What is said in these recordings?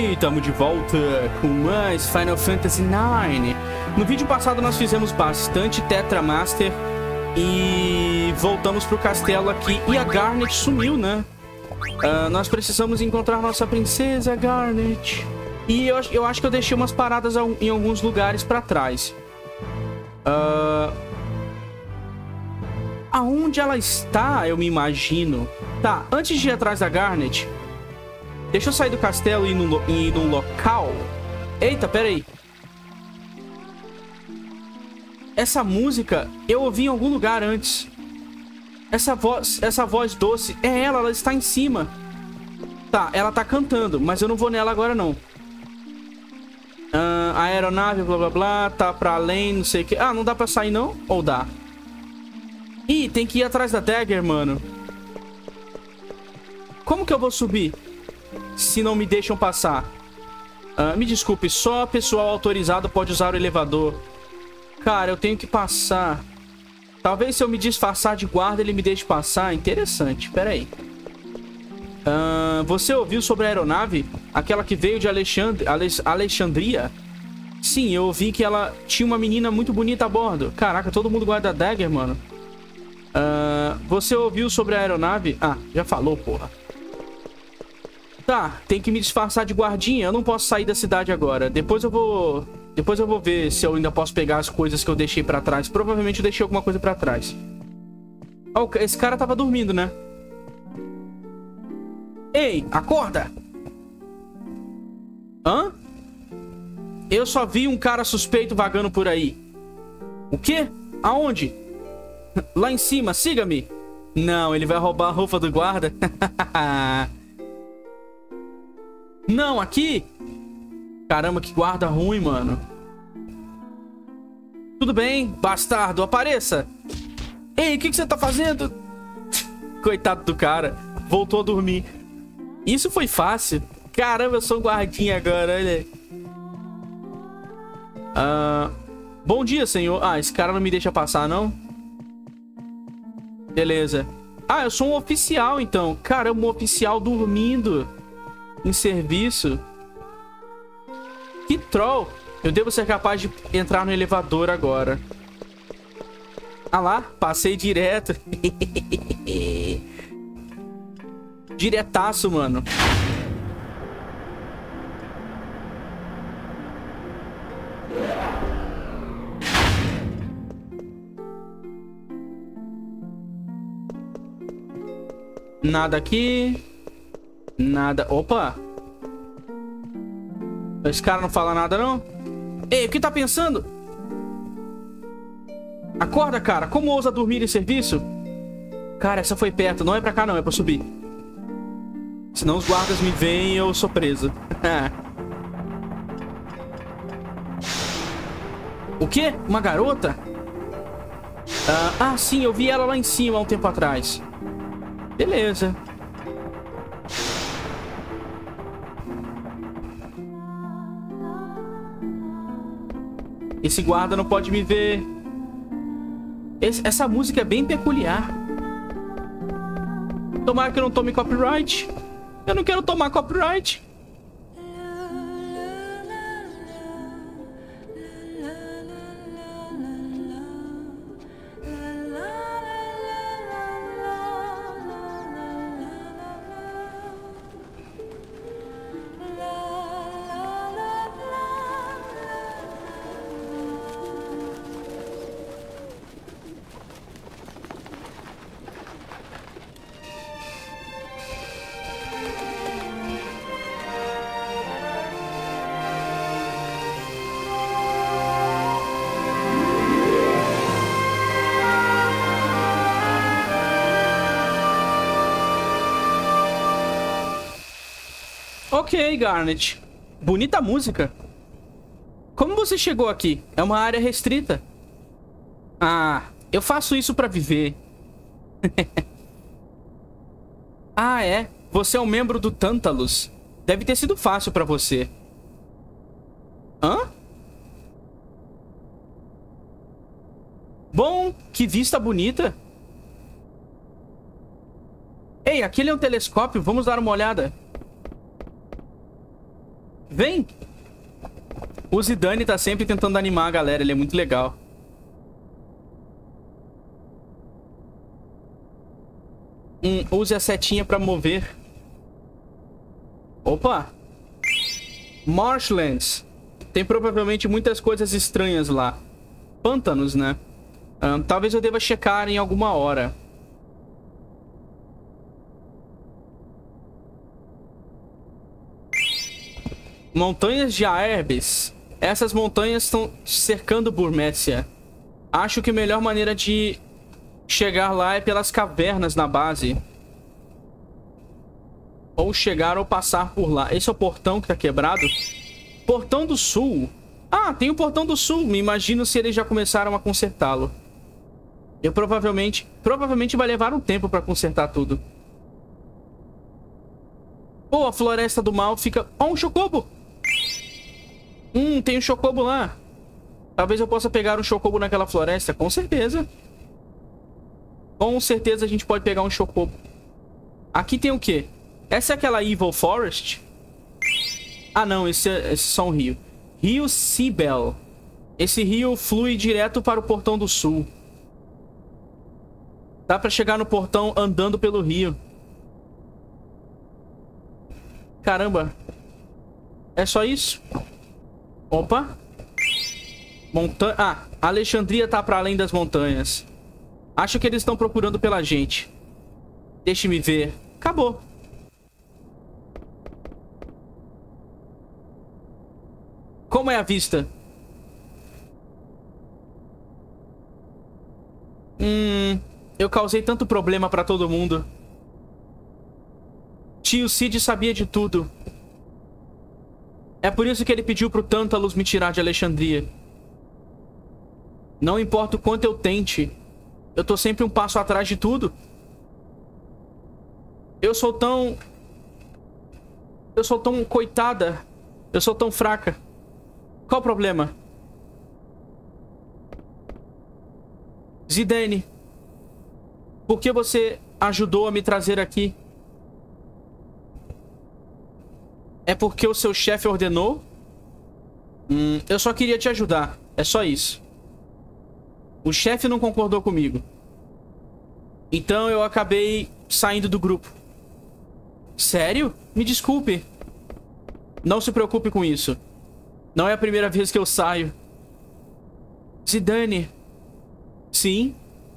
E estamos de volta com mais Final Fantasy IX. No vídeo passado nós fizemos bastante Tetra Master e voltamos pro castelo aqui. E a Garnet sumiu, né? Nós precisamos encontrar nossa princesa Garnet. E eu acho que eu deixei umas paradas em alguns lugares pra trás. Aonde ela está, eu me imagino. Tá, antes de ir atrás da Garnet, deixa eu sair do castelo e ir num local. Eita, pera aí. Essa música eu ouvi em algum lugar antes. Essa voz doce é ela está em cima. Tá, ela tá cantando, mas eu não vou nela agora não. A aeronave, blá blá blá, tá pra além, não sei o que. Ah, não dá pra sair não? Ou dá? Ih, tem que ir atrás da Dagger, mano. Como que eu vou subir se não me deixam passar? Me desculpe, só pessoal autorizado pode usar o elevador. Cara, eu tenho que passar. Talvez se eu me disfarçar de guarda ele me deixe passar. Interessante, pera aí. Você ouviu sobre a aeronave? Aquela que veio de Alexandria? Sim, eu ouvi que ela tinha uma menina muito bonita a bordo. Caraca, todo mundo guarda Dagger, mano. Você ouviu sobre a aeronave? Ah, já falou, porra. Tá, tem que me disfarçar de guardinha. Eu não posso sair da cidade agora. Depois eu vou ver se eu ainda posso pegar as coisas que eu deixei pra trás. Provavelmente eu deixei alguma coisa pra trás. Oh, esse cara tava dormindo, né? Ei, acorda! Hã? Eu só vi um cara suspeito vagando por aí. O quê? Aonde? Lá em cima, siga-me. Não, ele vai roubar a roupa do guarda. Não, aqui. Caramba, que guarda ruim, mano. Tudo bem, bastardo, apareça. Ei, o que você tá fazendo? Coitado do cara, voltou a dormir. Isso foi fácil. Caramba, eu sou um guardinha agora, olha aí. Bom dia, senhor. Ah, esse cara não me deixa passar, não? Beleza. Ah, eu sou um oficial, então. Caramba, um oficial dormindo em serviço. Que troll. Eu devo ser capaz de entrar no elevador agora. Ah lá, passei direto. Diretaço, mano. Nada aqui. Nada. Opa. Esse cara não fala nada, não? Ei, o que tá pensando? Acorda, cara. Como ousa dormir em serviço? Cara, essa foi perto. Não é pra cá, não. É pra subir. Senão os guardas me veem e eu sou preso. O quê? Uma garota? Sim. Eu vi ela lá em cima há um tempo atrás. Beleza. Esse guarda não pode me ver. Essa música é bem peculiar. Tomara que eu não tome copyright. Eu não quero tomar copyright. Ok, Garnet. Bonita música. Como você chegou aqui? É uma área restrita. Ah, eu faço isso pra viver. Ah, é? Você é um membro do Tantalus. Deve ter sido fácil pra você. Hã? Bom, que vista bonita. Ei, aquele é um telescópio. Vamos dar uma olhada. Vem! O Zidane tá sempre tentando animar a galera. Ele é muito legal. Use a setinha pra mover. Opa! Marshlands. Tem provavelmente muitas coisas estranhas lá. Pântanos, né? Talvez eu deva checar em alguma hora. Montanhas de Aerbes. Essas montanhas estão cercando Burmécia. Acho que a melhor maneira de chegar lá é pelas cavernas na base. Ou chegar ou passar por lá. Esse é o portão que tá quebrado? Portão do Sul. Ah, tem o Portão do Sul. Me imagino se eles já começaram a consertá-lo. Eu provavelmente vai levar um tempo pra consertar tudo. Pô, a Floresta do Mal fica... Ó, um chocobo! Tem um chocobo lá. Talvez eu possa pegar um chocobo naquela floresta. Com certeza. Com certeza a gente pode pegar um chocobo. Aqui tem o quê? Essa é aquela Evil Forest? Ah, não. Esse é só um rio. Rio Sibel. Esse rio flui direto para o Portão do Sul. Dá pra chegar no portão andando pelo rio. Caramba. É só isso? Opa. Montanha... Ah, Alexandria tá pra além das montanhas. Acho que eles estão procurando pela gente. Deixe-me ver. Acabou. Como é a vista? Eu causei tanto problema pra todo mundo. Tio Cid sabia de tudo. É por isso que ele pediu pro Tântalos me tirar de Alexandria. Não importa o quanto eu tente, eu tô sempre um passo atrás de tudo. Eu sou tão coitada. Eu sou tão fraca. Qual o problema? Zidane, por que você ajudou a me trazer aqui? É porque o seu chefe ordenou? Eu só queria te ajudar. É só isso. O chefe não concordou comigo. Então eu acabei saindo do grupo. Sério? Me desculpe. Não se preocupe com isso. Não é a primeira vez que eu saio. Zidane. Sim?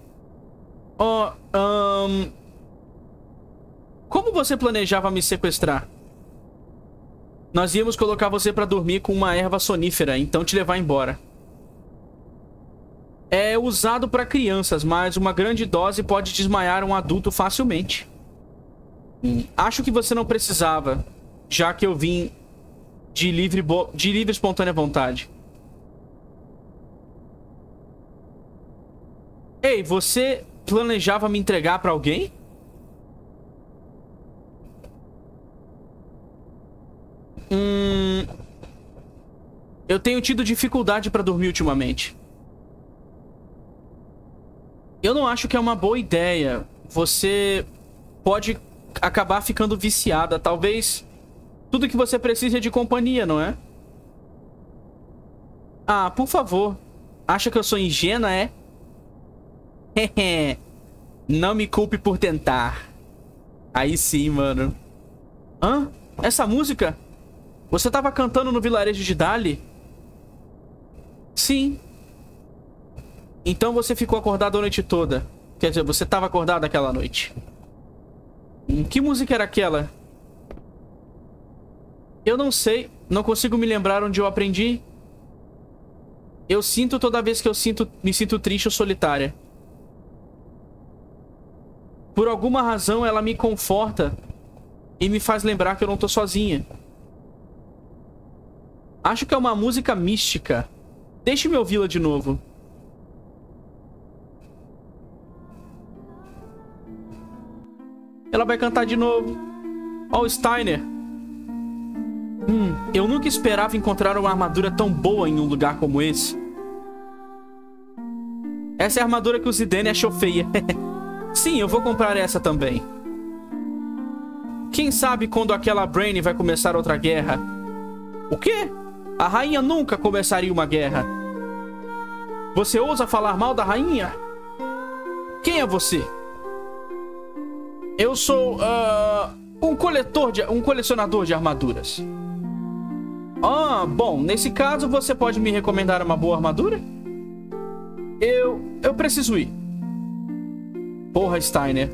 Como você planejava me sequestrar? Nós íamos colocar você pra dormir com uma erva sonífera, então te levar embora. É usado pra crianças, mas uma grande dose pode desmaiar um adulto facilmente. Acho que você não precisava, já que eu vim de livre e espontânea vontade. Ei, você planejava me entregar pra alguém? Eu tenho tido dificuldade pra dormir ultimamente. Eu não acho que é uma boa ideia. Você pode acabar ficando viciada. Talvez tudo que você precisa é de companhia, não é? Ah, por favor. Acha que eu sou ingênua, é? Não me culpe por tentar. Aí sim, mano. Hã? Essa música? Você tava cantando no vilarejo de Dali? Sim. Então você ficou acordado a noite toda. Quer dizer, você tava acordado aquela noite. Que música era aquela? Eu não sei. Não consigo me lembrar onde eu aprendi. Eu sinto toda vez que eu me sinto triste ou solitária. Por alguma razão ela me conforta e me faz lembrar que eu não tô sozinha. Acho que é uma música mística. Deixe-me ouvi-la de novo. Ela vai cantar de novo. Ó, o Steiner. Eu nunca esperava encontrar uma armadura tão boa em um lugar como esse. Essa é a armadura que o Zidane achou feia. Sim, eu vou comprar essa também. Quem sabe quando aquela Brainy vai começar outra guerra? O quê? A rainha nunca começaria uma guerra. Você ousa falar mal da rainha? Quem é você? Eu sou um colecionador de armaduras. Ah, bom, nesse caso você pode me recomendar uma boa armadura? Eu preciso ir. Porra, Steiner.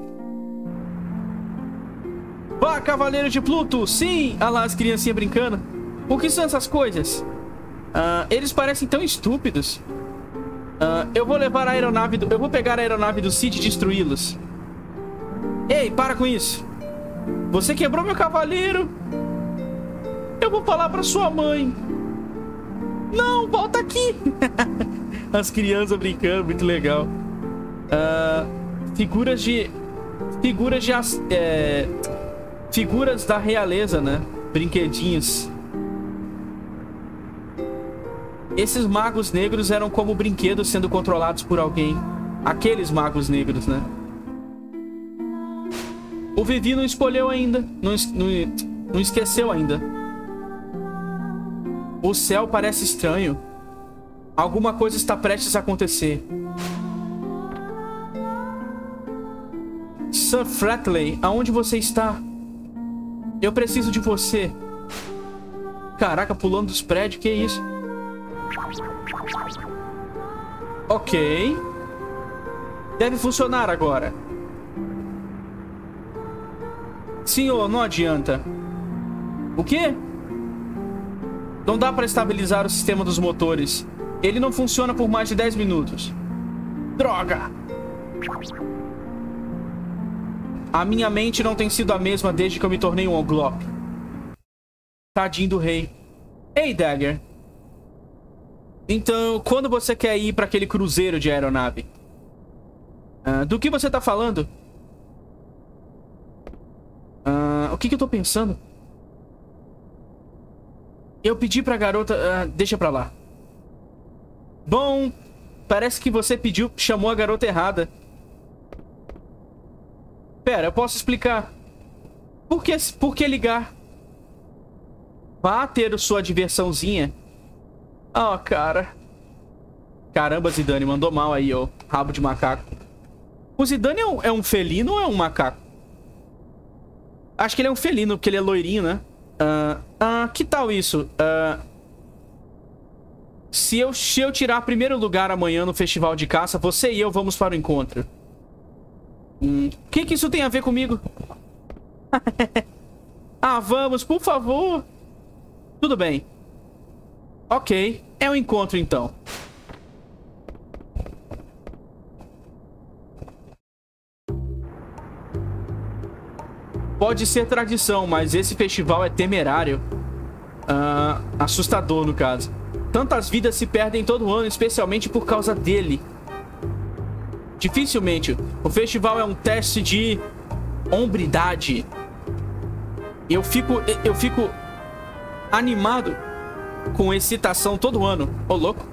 Vá, Cavaleiro de Pluto! Sim! Ah lá, as criancinhas brincando. O que são essas coisas? Eles parecem tão estúpidos. Eu vou levar a aeronave eu vou pegar a aeronave do Cid e destruí-los. Ei, para com isso. Você quebrou meu cavaleiro. Eu vou falar pra sua mãe. Não, volta aqui. As crianças brincando, muito legal. Figuras da realeza, né? Brinquedinhos. Esses magos negros eram como brinquedos sendo controlados por alguém. Aqueles magos negros, né? O Vivi não escolheu ainda. Não esqueceu ainda. O céu parece estranho. Alguma coisa está prestes a acontecer. Sir Fratley, aonde você está? Eu preciso de você. Caraca, pulando dos prédios, que isso? Ok. Deve funcionar agora. Senhor, não adianta. O quê? Não dá para estabilizar o sistema dos motores. Ele não funciona por mais de 10 minutos. Droga! A minha mente não tem sido a mesma desde que eu me tornei um Oglop. Tadinho do rei. Ei, Dagger. Então, quando você quer ir para aquele cruzeiro de aeronave? Do que você tá falando? O que eu tô pensando? Eu pedi pra garota... deixa pra lá. Bom, parece que você chamou a garota errada. Pera, eu posso explicar. Por que ligar? Vá ter sua diversãozinha. Oh, cara. Caramba, Zidane, mandou mal aí, ó. Rabo de macaco. O Zidane é um felino ou é um macaco? Acho que ele é um felino, porque ele é loirinho, né? Que tal isso? Se eu tirar primeiro lugar amanhã no festival de caça, você e eu vamos para o encontro. O que isso tem a ver comigo? Vamos, por favor. Tudo bem. Ok, é um encontro então. Pode ser tradição, mas esse festival é temerário. Assustador, no caso. Tantas vidas se perdem todo ano, especialmente por causa dele. Dificilmente. O festival é um teste de hombridade. Eu fico animado com excitação todo ano. Ô, louco.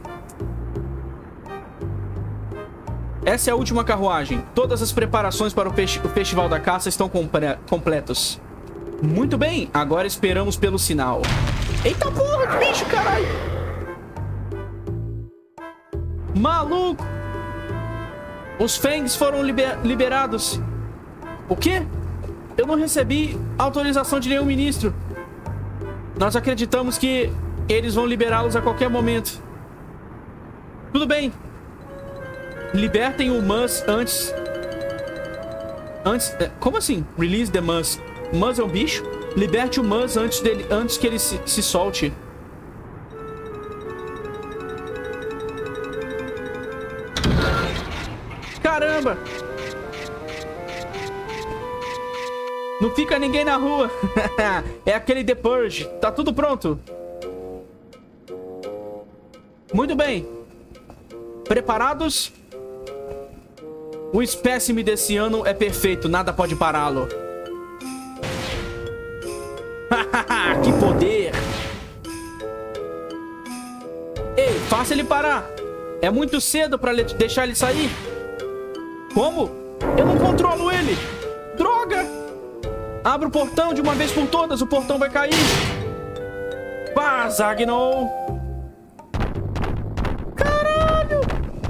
Essa é a última carruagem. Todas as preparações para o Festival da Caça estão completos. Muito bem, agora esperamos pelo sinal. Eita porra, que bicho, caralho! Maluco! Os Fangs foram liberados. O quê? Eu não recebi autorização de nenhum ministro. Nós acreditamos que eles vão liberá-los a qualquer momento. Tudo bem. Libertem o Mus antes... Como assim? Release the Mus. Mus é um bicho? Liberte o Mus antes que ele se solte. Caramba! Não fica ninguém na rua. É aquele The Purge. Tá tudo pronto. Muito bem. Preparados? O espécime desse ano é perfeito. Nada pode pará-lo. Que poder! Ei, faça ele parar. É muito cedo pra deixar ele sair. Como? Eu não controlo ele. Droga! Abra o portão de uma vez por todas. O portão vai cair. Zagnol. Caralho!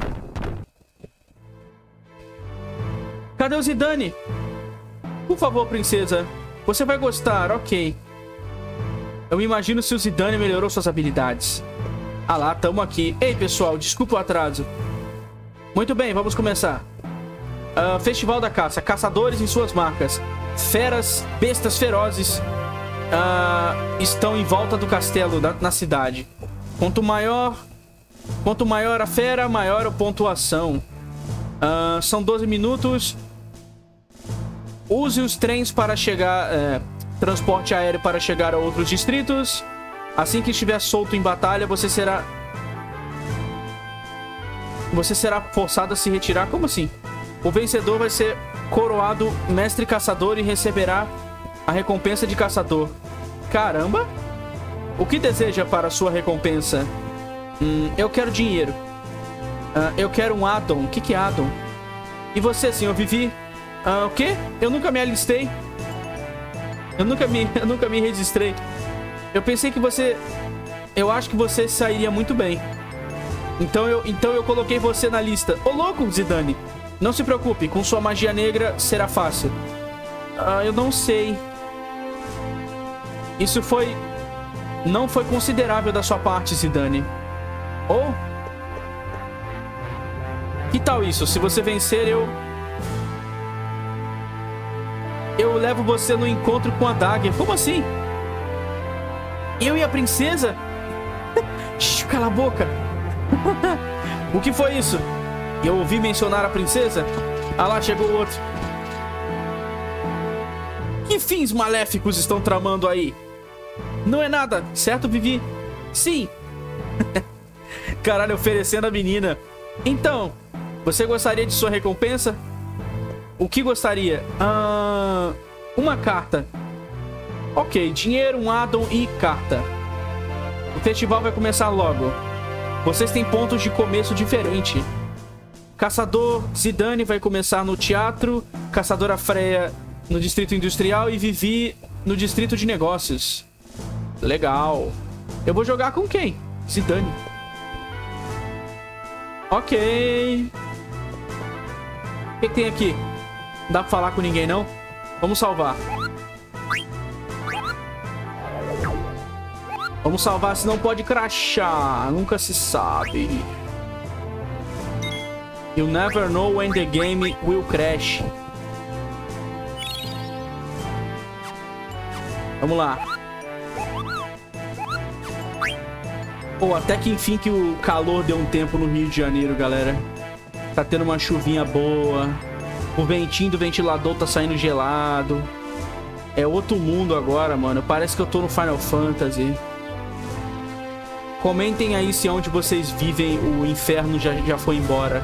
Cadê o Zidane? Por favor, princesa. Você vai gostar, ok. Eu imagino se o Zidane melhorou suas habilidades. Ah lá, tamo aqui. Ei, pessoal, desculpa o atraso. Muito bem, vamos começar. Festival da Caça. Caçadores em suas marcas. Feras, bestas ferozes estão em volta do castelo, na cidade. Quanto maior a fera, maior a pontuação. São 12 minutos. Use os trens para chegar... transporte aéreo para chegar a outros distritos. Assim que estiver solto em batalha, você será forçado a se retirar. Como assim? O vencedor vai ser coroado mestre caçador e receberá a recompensa de caçador. Caramba! O que deseja para a sua recompensa? Eu quero dinheiro. Eu quero um addon. O que é addon? E você, senhor Vivi? O quê? Eu nunca me alistei. Eu nunca me registrei. Eu pensei que você... Eu acho que você sairia muito bem. Então eu coloquei você na lista. Ô, louco, Zidane. Não se preocupe, com sua magia negra será fácil. Eu não sei. Isso foi... Não foi considerável da sua parte, Zidane. Ou... Que tal isso? Se você vencer, eu levo você no encontro com a Dagger. Como assim? Eu e a princesa? Cala a boca. O que foi isso? Eu ouvi mencionar a princesa? Ah lá, chegou o outro. Que fins maléficos estão tramando aí? Não é nada, certo, Vivi? Sim. Caralho, oferecendo a menina. Então, você gostaria de sua recompensa? O que gostaria? Uma carta. Ok, dinheiro, um addon e carta. O festival vai começar logo. Vocês têm pontos de começo diferente. Caçador Zidane vai começar no teatro, Caçadora Freya no distrito industrial e Vivi no distrito de negócios. Legal. Eu vou jogar com quem? Zidane. Ok. O que tem aqui? Não dá pra falar com ninguém, não? Vamos salvar. Vamos salvar, senão pode crashar. Nunca se sabe. You never know when the game will crash. Vamos lá. Pô, até que enfim que o calor deu um tempo no Rio de Janeiro, galera. Tá tendo uma chuvinha boa. O ventinho do ventilador tá saindo gelado. É outro mundo agora, mano. Parece que eu tô no Final Fantasy. Comentem aí se onde vocês vivem o inferno já foi embora.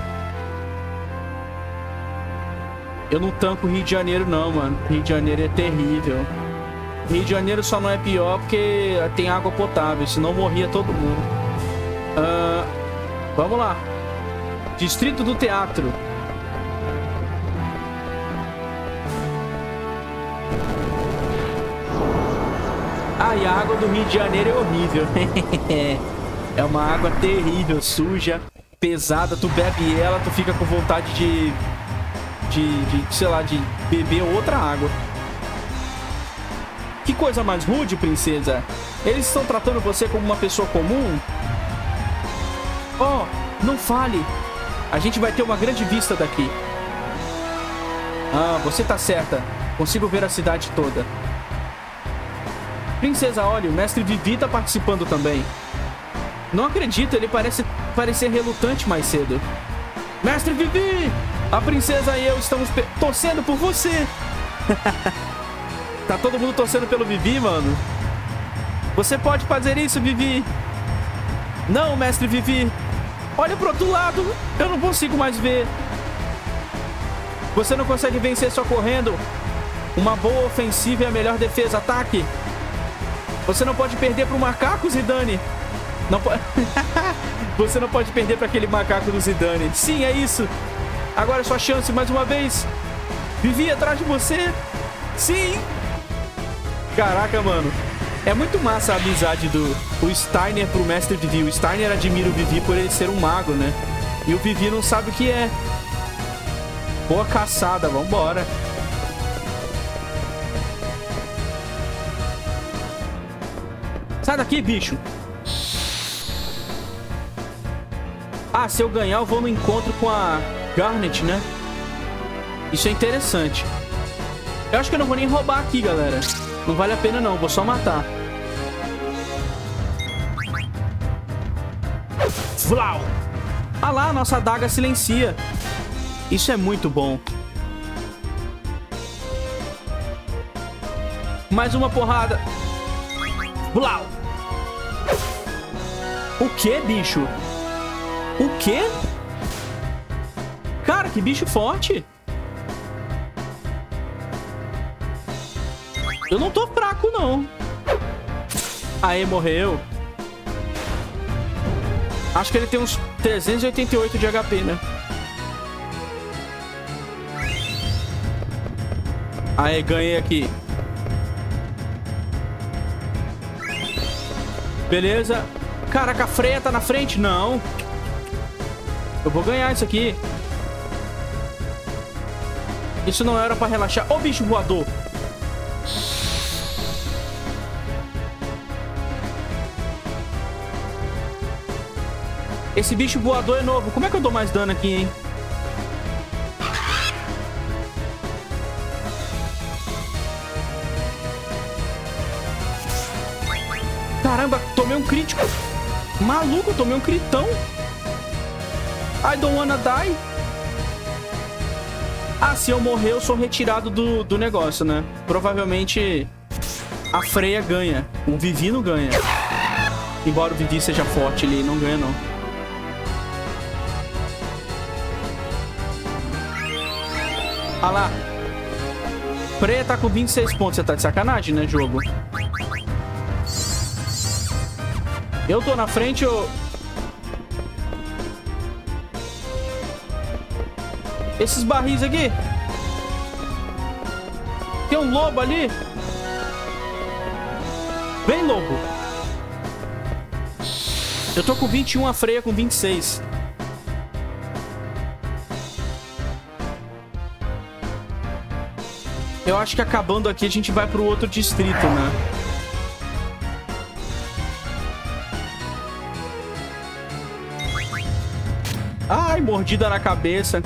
Eu não tanco Rio de Janeiro não, mano. Rio de Janeiro é terrível. Rio de Janeiro só não é pior porque tem água potável. Senão morria todo mundo. Vamos lá. Distrito do Teatro. E a água do Rio de Janeiro é horrível. É uma água terrível, suja, pesada. Tu bebe ela, tu fica com vontade de sei lá, de beber outra água. Que coisa mais rude, princesa. Eles estão tratando você como uma pessoa comum? Oh, não fale. A gente vai ter uma grande vista daqui. Você tá certa. Consigo ver a cidade toda. Princesa, olha, o mestre Vivi tá participando também. Não acredito, ele parece parecer relutante mais cedo. Mestre Vivi! A princesa e eu estamos torcendo por você. Tá todo mundo torcendo pelo Vivi, mano. Você pode fazer isso, Vivi. Não, mestre Vivi. Olha pro outro lado. Eu não consigo mais ver. Você não consegue vencer só correndo. Uma boa ofensiva é a melhor defesa. Ataque. Você não pode perder pro macaco, Zidane. Não pode... Você não pode perder para aquele macaco do Zidane. Sim, é isso. Agora é sua chance mais uma vez. Vivi atrás de você. Sim. Caraca, mano. É muito massa a amizade do Steiner pro Mestre Vivi. O Steiner admira o Vivi por ele ser um mago, né? E o Vivi não sabe o que é. Boa caçada, vambora. Sai daqui, bicho. Ah, se eu ganhar, eu vou no encontro com a Garnet, né? Isso é interessante. Eu acho que eu não vou nem roubar aqui, galera. Não vale a pena, não. Vou só matar. Vlau! Ah lá, nossa adaga silencia. Isso é muito bom. Mais uma porrada. Vlau! O que, bicho? O quê? Cara, que bicho forte. Eu não tô fraco, não. Aê, morreu. Acho que ele tem uns 388 de HP, né? Aê, ganhei aqui. Beleza. Caraca, a Freya tá na frente? Não. Eu vou ganhar isso aqui. Isso não era pra relaxar. Ô, bicho voador. Esse bicho voador é novo. Como é que eu dou mais dano aqui, hein? Caramba, tomei um crítico. Maluco, eu tomei um critão. I don't wanna die. Ah, se eu morrer, eu sou retirado do negócio, né? Provavelmente a Freya ganha. O Vivi não ganha. Embora o Vivi seja forte, ele não ganha, não. Ah lá. Freya tá com 26 pontos. Você tá de sacanagem, né, jogo? Eu tô na frente, eu... Esses barris aqui. Tem um lobo ali. Vem, lobo. Eu tô com 21, a Freya com 26. Eu acho que acabando aqui a gente vai pro outro distrito, né? Ai, mordida na cabeça.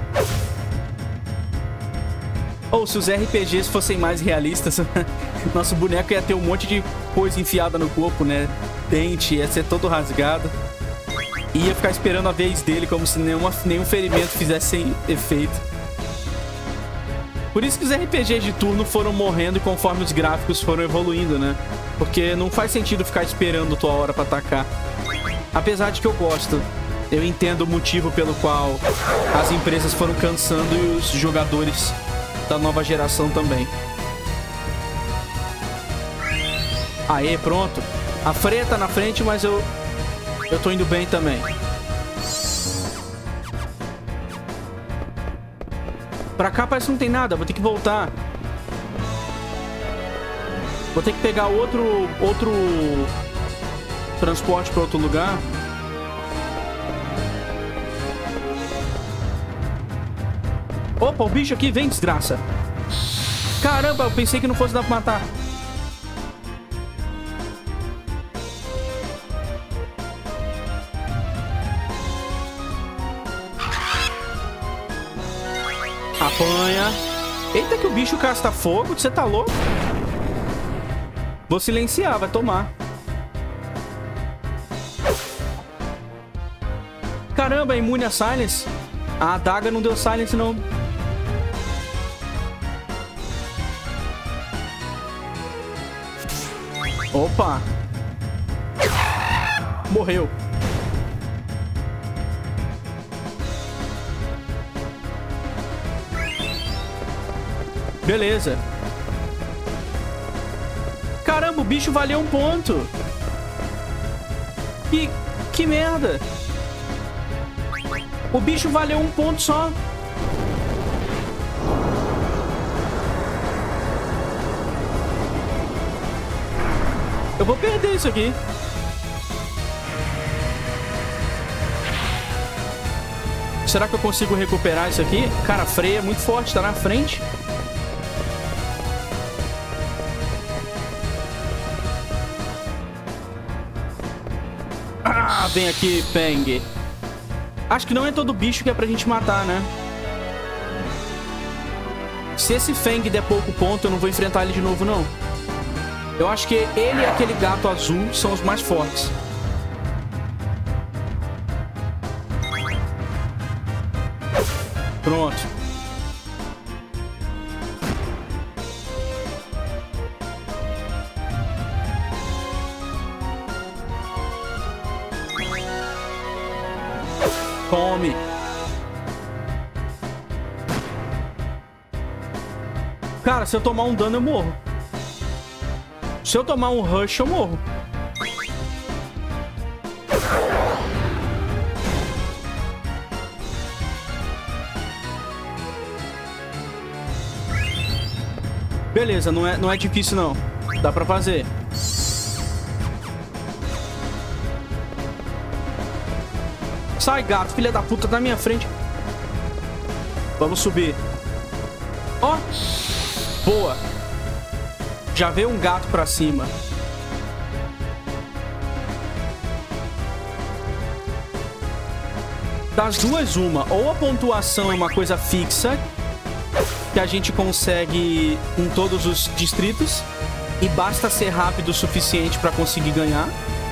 Ou se os RPGs fossem mais realistas, nosso boneco ia ter um monte de coisa enfiada no corpo, né? Dente, ia ser todo rasgado. E ia ficar esperando a vez dele, como se nenhum ferimento fizesse efeito. Por isso que os RPGs de turno foram morrendo conforme os gráficos foram evoluindo, né? Porque não faz sentido ficar esperando tua hora pra atacar. Apesar de que eu gosto. Eu entendo o motivo pelo qual as empresas foram cansando e os jogadores da nova geração também. Aê, pronto. A Freya tá na frente, mas eu tô indo bem também. Pra cá parece que não tem nada, vou ter que voltar. Vou ter que pegar outro transporte pra outro lugar. Opa, o bicho aqui vem, desgraça. Caramba, eu pensei que não fosse dar pra matar. Apanha. Eita, que o bicho casta fogo. Você tá louco? Vou silenciar, vai tomar. Caramba, é imune a silence. A adaga não deu silence, não. Opa. Morreu. Beleza. Caramba, o bicho valeu um ponto. Que merda. O bicho valeu um ponto só. Eu vou perder isso aqui. Será que eu consigo recuperar isso aqui? Cara, a Freya é muito forte, tá na frente. Ah, vem aqui, Peng. Acho que não é todo bicho que é pra gente matar, né? Se esse Feng der pouco ponto, eu não vou enfrentar ele de novo, não. Eu acho que ele e aquele gato azul são os mais fortes. Pronto. Tome. Cara, se eu tomar um dano, eu morro. Se eu tomar um rush, eu morro. Beleza, não é difícil, não. Dá pra fazer. Sai, gato, filha da puta, tá na minha frente. Vamos subir. Ó. Boa. Já veio um gato pra cima. Das duas, uma. Ou a pontuação é uma coisa fixa, que a gente consegue em todos os distritos, e basta ser rápido o suficiente pra conseguir ganhar.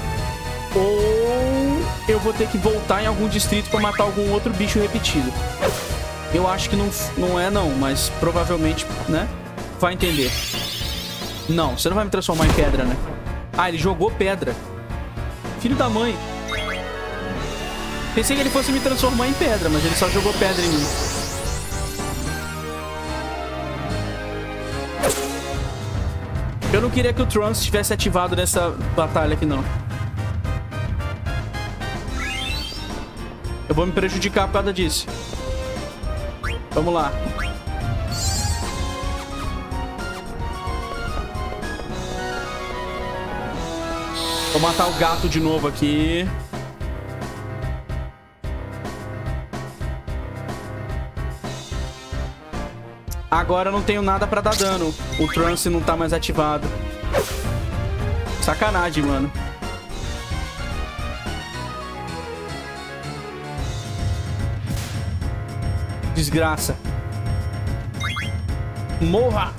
Ou eu vou ter que voltar em algum distrito pra matar algum outro bicho repetido. Eu acho que não é, não. Mas provavelmente, né? Vai entender. Não, você não vai me transformar em pedra, né? Ah, ele jogou pedra. Filho da mãe. Pensei que ele fosse me transformar em pedra, mas ele só jogou pedra em mim. Eu não queria que o Trunks tivesse ativado nessa batalha aqui, não. Eu vou me prejudicar por causa disso. Vamos lá. Vou matar o gato de novo aqui. Agora eu não tenho nada pra dar dano. O Trunks não tá mais ativado. Sacanagem, mano. Desgraça. Morra!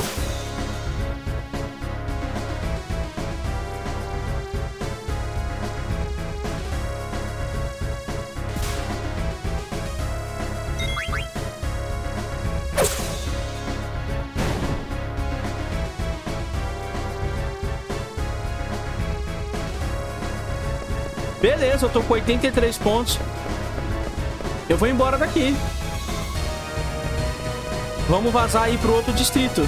Beleza, eu tô com 83 pontos. Eu vou embora daqui. Vamos vazar aí pro outro distrito.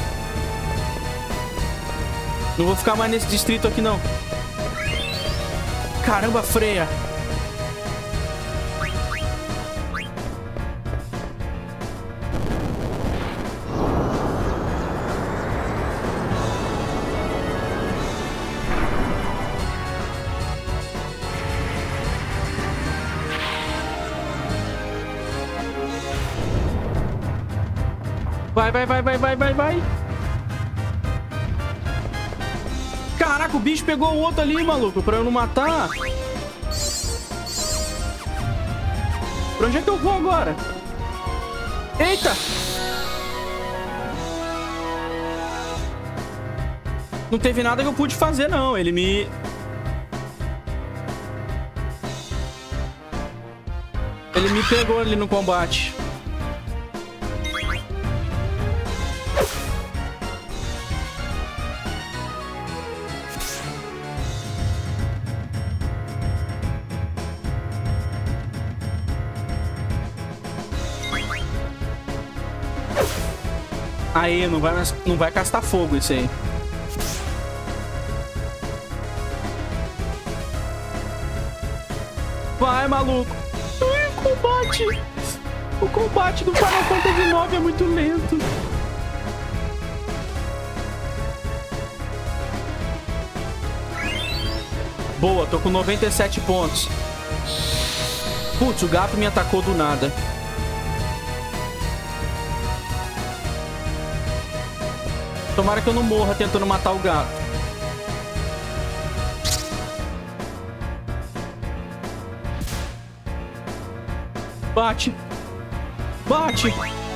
Não vou ficar mais nesse distrito aqui, não. Caramba, Freya. Vai. Caraca, o bicho pegou o outro ali, maluco, pra eu não matar. Pra onde é que eu vou agora? Eita! Não teve nada que eu pude fazer, não. Ele me pegou ali no combate. Aí, não vai castar fogo isso aí. Vai, maluco. O combate do Final Fantasy IX é muito lento. Boa, tô com 97 pontos. Putz, o gato me atacou do nada. Tomara que eu não morra tentando matar o gato. Bate. Bate.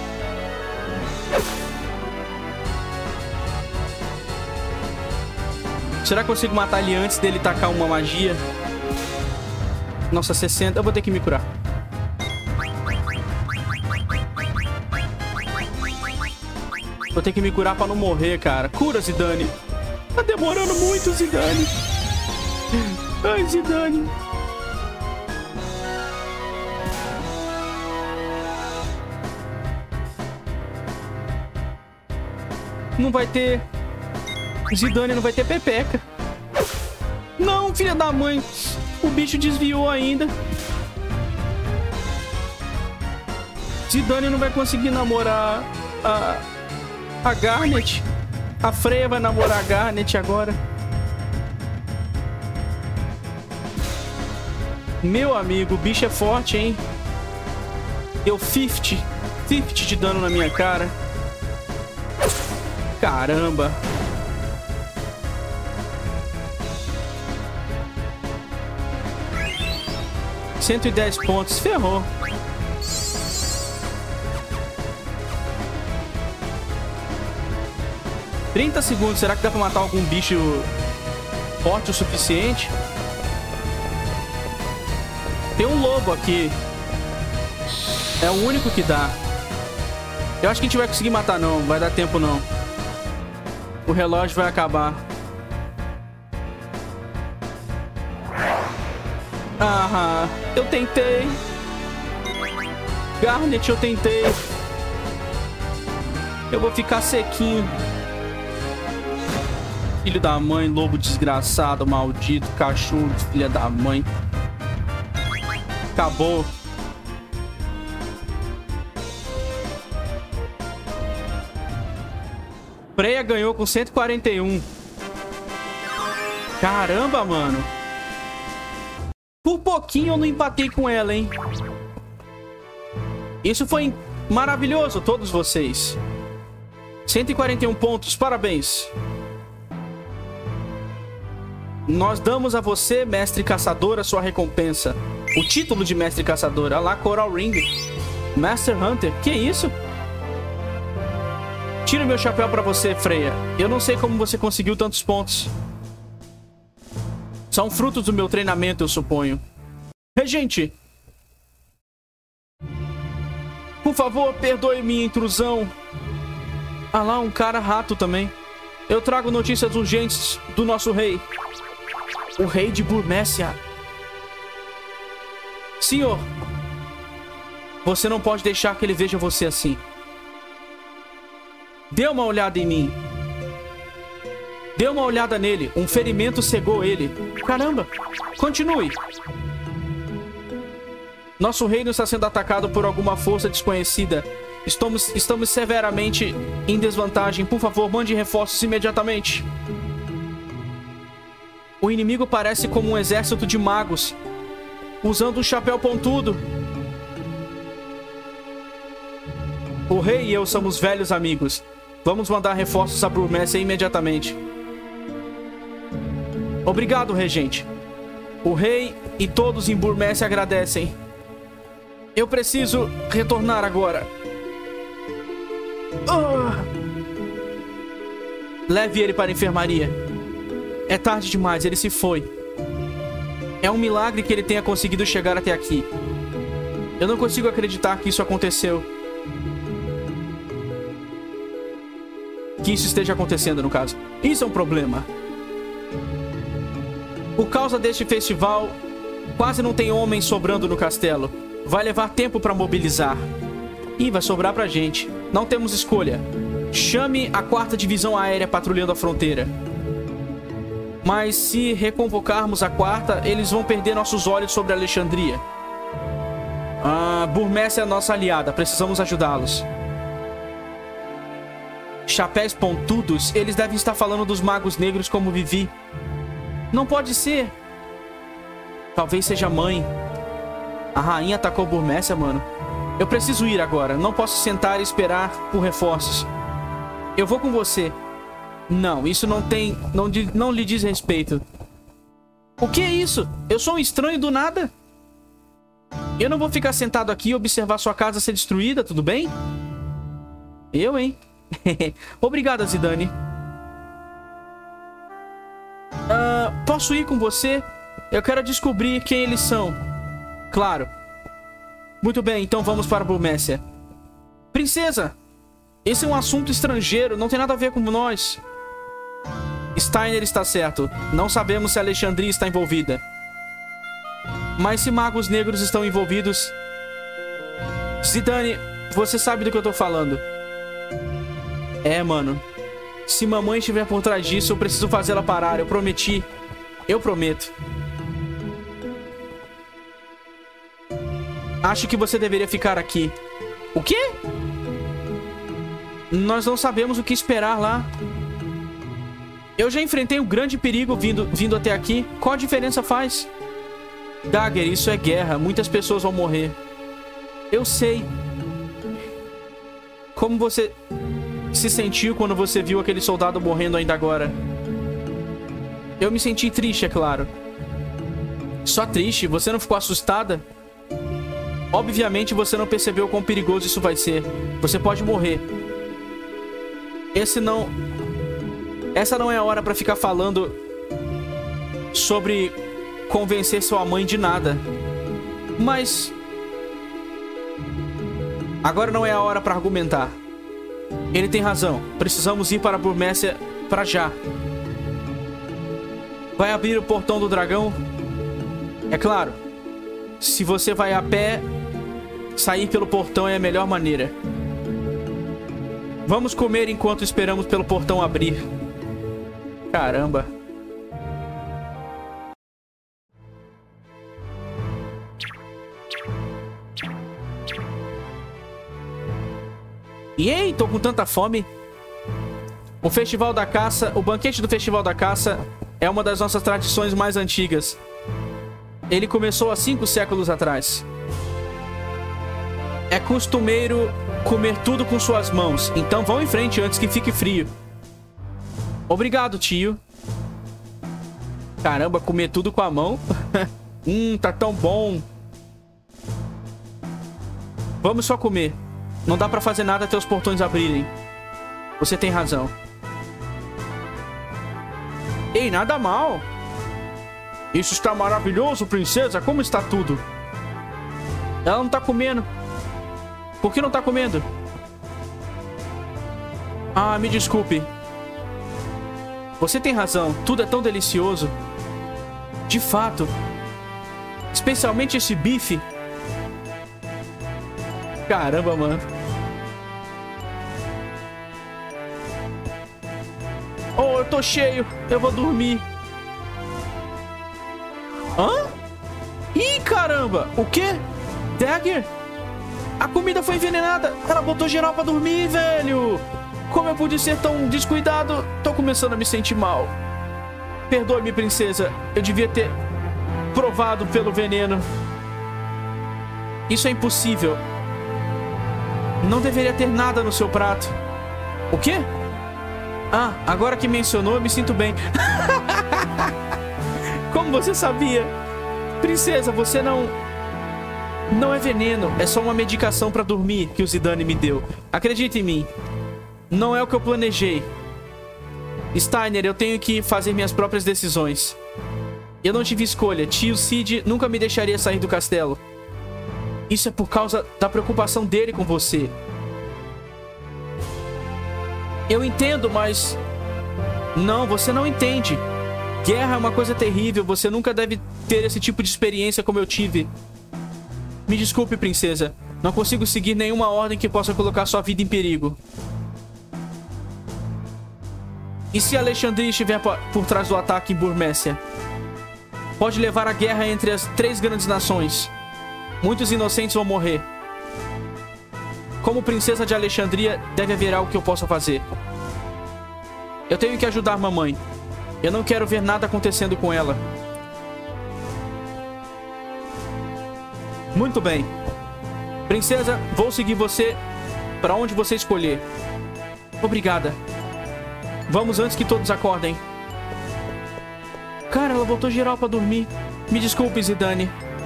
Será que eu consigo matar ele antes dele tacar uma magia? Nossa, 60. Eu vou ter que me curar. Vou ter que me curar pra não morrer, cara. Cura, Zidane. Tá demorando muito, Zidane. Ai, Zidane. Não vai ter... Zidane não vai ter pepeca. Não, filha da mãe. O bicho desviou ainda. Zidane não vai conseguir namorar a Garnet. A Freya vai namorar a Garnet agora. Meu amigo, o bicho é forte, hein? Deu 50 de dano na minha cara. Caramba. $110 pontos. Ferrou. $30 segundos. Será que dá pra matar algum bicho forte o suficiente? Tem um lobo aqui. É o único que dá. Eu acho que a gente vai conseguir matar, não. Vai dar tempo, não. O relógio vai acabar. Aham. Eu tentei. Garnet, eu tentei. Eu vou ficar sequinho. Filho da mãe, lobo desgraçado, maldito, cachorro, filha da mãe. Acabou. Freya ganhou com 141. Caramba, mano. Por pouquinho eu não empatei com ela, hein? Isso foi maravilhoso, todos vocês. 141 pontos, parabéns. Nós damos a você, mestre caçador, a sua recompensa. O título de mestre caçador. Olha lá, Coral Ring. Master Hunter. Que isso? Tiro meu chapéu pra você, Freya. Eu não sei como você conseguiu tantos pontos. São frutos do meu treinamento, eu suponho. Regente! Por favor, perdoe minha intrusão. Ah lá, um cara rato também. Eu trago notícias urgentes do nosso rei. O rei de Burmécia. Senhor, você não pode deixar que ele veja você assim. Dê uma olhada em mim. Dê uma olhada nele. Um ferimento cegou ele. Caramba, continue. Nosso reino está sendo atacado por alguma força desconhecida. Estamos severamente em desvantagem. Por favor, mande reforços imediatamente. O inimigo parece como um exército de magos, usando um chapéu pontudo. O rei e eu somos velhos amigos. Vamos mandar reforços a Burmécia imediatamente. Obrigado, regente. O rei e todos em Burmécia agradecem. Eu preciso retornar agora. Leve ele para a enfermaria. É tarde demais, ele se foi. É um milagre que ele tenha conseguido chegar até aqui. Eu não consigo acreditar que isso aconteceu. Que isso esteja acontecendo, no caso. Isso é um problema. Por causa deste festival, quase não tem homens sobrando no castelo. Vai levar tempo para mobilizar. Ih, vai sobrar pra gente. Não temos escolha. Chame a 4ª Divisão Aérea patrulhando a fronteira. Mas se reconvocarmos a 4ª, eles vão perder nossos olhos sobre Alexandria. Burmécia é a nossa aliada. Precisamos ajudá-los. Chapéus pontudos? Eles devem estar falando dos magos negros como Vivi. Não pode ser. Talvez seja a mãe. A rainha atacou Burmécia, mano. Eu preciso ir agora. Não posso sentar e esperar por reforços. Eu vou com você. Não, isso não lhe diz respeito. O que é isso? Eu sou um estranho do nada? Eu não vou ficar sentado aqui e observar sua casa ser destruída, tudo bem? Eu, hein? Obrigada, Zidane. Posso ir com você? Eu quero descobrir quem eles são. Claro. Muito bem, então vamos para Burmécia. Princesa! Esse é um assunto estrangeiro, não tem nada a ver com nós. Steiner está certo. Não sabemos se Alexandria está envolvida. Mas se magos negros estão envolvidos... Zidane, você sabe do que eu tô falando. É, mano. Se mamãe estiver por trás disso, eu preciso fazê-la parar. Eu prometi. Eu prometo. Acho que você deveria ficar aqui. O quê? Nós não sabemos o que esperar lá. Eu já enfrentei um grande perigo vindo até aqui. Qual a diferença faz? Dagger, isso é guerra. Muitas pessoas vão morrer. Eu sei. Como você se sentiu quando você viu aquele soldado morrendo ainda agora? Eu me senti triste, é claro. Só triste? Você não ficou assustada? Obviamente você não percebeu quão perigoso isso vai ser. Você pode morrer. Essa não é a hora pra ficar falando sobre convencer sua mãe de nada. Mas agora não é a hora pra argumentar. Ele tem razão. Precisamos ir para Burmécia pra já. Vai abrir o portão do dragão? É claro. Se você vai a pé, sair pelo portão é a melhor maneira. Vamos comer enquanto esperamos pelo portão abrir. Caramba. E ei, tô com tanta fome. O Festival da Caça, o banquete do Festival da Caça é uma das nossas tradições mais antigas. Ele começou há 5 séculos atrás. É costumeiro comer tudo com suas mãos, então vão em frente antes que fique frio. Obrigado, tio. Caramba, comer tudo com a mão. Tá tão bom. Vamos só comer. Não dá pra fazer nada até os portões abrirem. Você tem razão. Ei, nada mal. Isso está maravilhoso, princesa. Como está tudo? Ela não tá comendo. Por que não tá comendo? Ah, me desculpe. Você tem razão. Tudo é tão delicioso. De fato. Especialmente esse bife. Caramba, mano. Oh, eu tô cheio. Eu vou dormir. Hã? Ih, caramba. O quê? Dagger? A comida foi envenenada. Ela botou geral pra dormir, velho. Como eu pude ser tão descuidado? Tô começando a me sentir mal. Perdoe-me, princesa. Eu devia ter provado pelo veneno. Isso é impossível. Não deveria ter nada no seu prato. O quê? Ah, agora que mencionou, eu me sinto bem. Como você sabia? Princesa, você não é veneno. É só uma medicação pra dormir que o Zidane me deu. Acredite em mim. Não é o que eu planejei. Steiner, eu tenho que fazer minhas próprias decisões. Eu não tive escolha. Tio Cid nunca me deixaria sair do castelo. Isso é por causa da preocupação dele com você. Eu entendo, mas... Não, você não entende. Guerra é uma coisa terrível. Você nunca deve ter esse tipo de experiência como eu tive. Me desculpe, princesa. Não consigo seguir nenhuma ordem que possa colocar sua vida em perigo. E se Alexandria estiver por trás do ataque em Burmécia? Pode levar a guerra entre as 3 grandes nações. Muitos inocentes vão morrer. Como princesa de Alexandria, deve haver algo que eu possa fazer. Eu tenho que ajudar mamãe. Eu não quero ver nada acontecendo com ela. Muito bem. Princesa, vou seguir você para onde você escolher. Obrigada. Vamos antes que todos acordem. Cara, ela voltou geral pra dormir. Me desculpe, Zidane.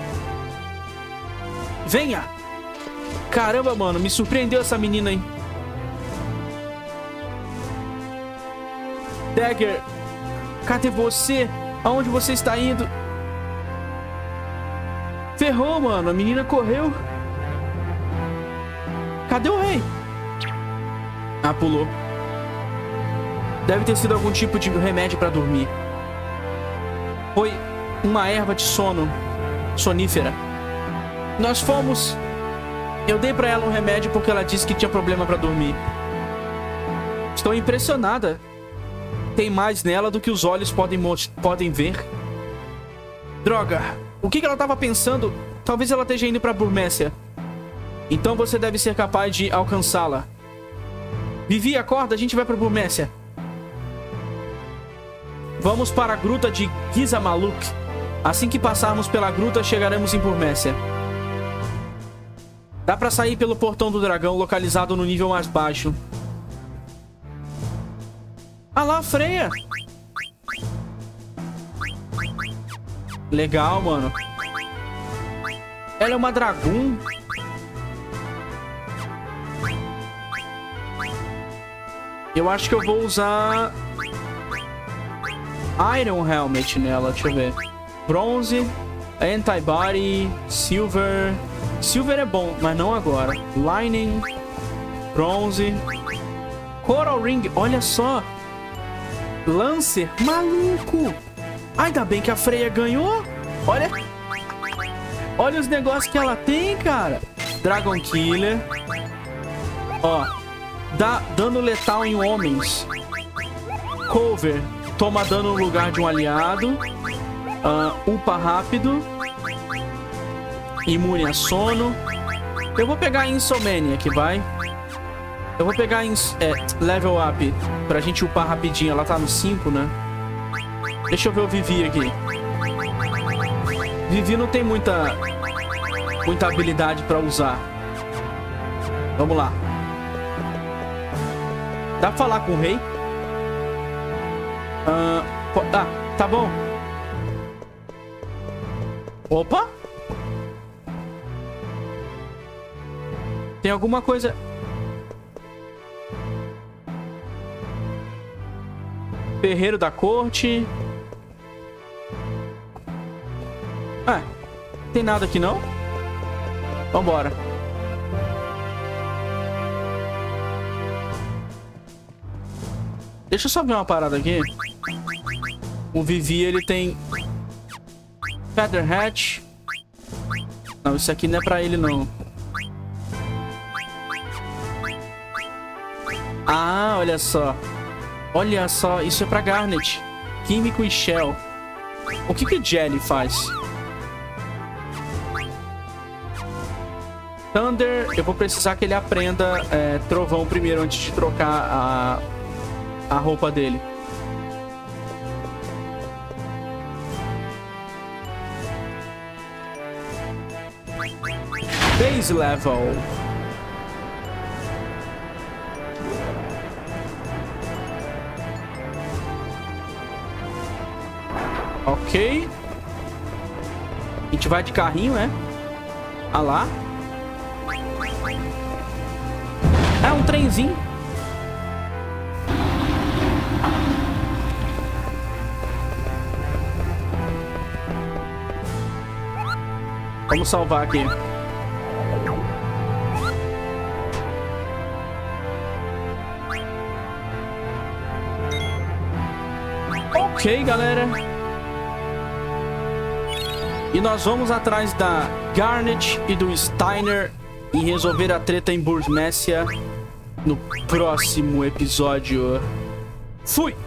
Venha! Caramba, mano, me surpreendeu essa menina, hein? Dagger, cadê você? Aonde você está indo? Ferrou, mano. A menina correu. Cadê o rei? Ah, pulou. Deve ter sido algum tipo de remédio pra dormir. Foi uma erva de sono. Sonífera. Nós fomos... Eu dei pra ela um remédio porque ela disse que tinha problema pra dormir. Estou impressionada. Tem mais nela do que os olhos podem ver. Droga. O que ela tava pensando? Talvez ela esteja indo pra Burmécia. Então você deve ser capaz de alcançá-la. Vivi, acorda, a gente vai pra Burmécia. Vamos para a gruta de Gizamaluk. Assim que passarmos pela gruta, chegaremos em Burmécia. Dá pra sair pelo portão do dragão, localizado no nível mais baixo. Ah lá, Freya. Legal, mano. Ela é uma dragão. Eu acho que eu vou usar Iron Helmet nela, deixa eu ver. Bronze, Antibody, Silver. Silver é bom, mas não agora. Lightning, Bronze, Coral Ring, olha só. Lancer, maluco. Ainda bem que a Freya ganhou. Olha. Olha os negócios que ela tem, cara. Dragon Killer. Ó. Dá dano letal em homens. Cover. Toma dano no lugar de um aliado. Upa rápido. Imune a sono. Eu vou pegar Insomnia aqui, vai. Eu vou pegar Level Up pra gente upar rapidinho. Ela tá no 5, né? Deixa eu ver o Vivi aqui. Vivi não tem muita habilidade pra usar. Vamos lá. Dá pra falar com o rei? Tá bom. Opa! Tem alguma coisa... Ferreiro da corte. Tem nada aqui não? Vambora. Deixa eu só ver uma parada aqui. O Vivi, ele tem Feather Hatch. Não, isso aqui não é pra ele não. Ah, olha só. Olha só, isso é pra Garnet. Químico e Shell. O que Jelly faz? Thunder, eu vou precisar que ele aprenda Trovão primeiro, antes de trocar a roupa dele. Base level. Ok. A gente vai de carrinho, né? Ah lá. É um trenzinho. Vamos salvar aqui. Ok, galera. E nós vamos atrás da Garnet e do Steiner e resolver a treta em Burmécia no próximo episódio. Fui!